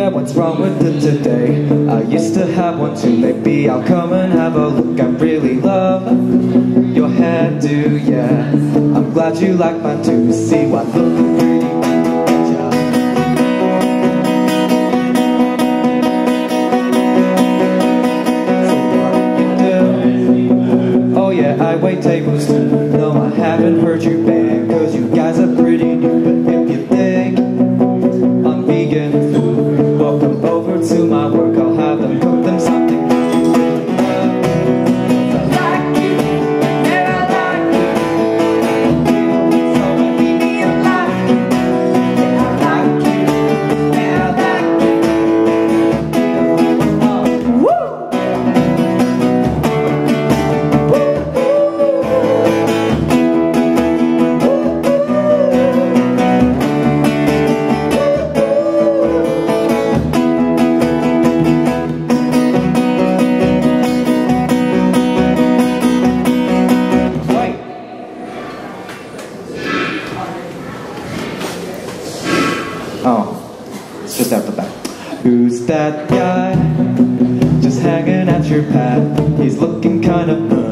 yeah, what's wrong with it today? I used to have one too, maybe I'll come and have a look. I really love your hairdo, yeah. I'm glad you like mine too, see what looking pretty picture. So what do you do? Oh yeah, I wait tables too. No, I haven't heard you bang, cause you guys are pretty new. But if you think I'm vegan food, welcome over to my work, I'll have them cook them something. Oh, it's just out the back. Who's that guy just hanging at your pad? He's looking kind of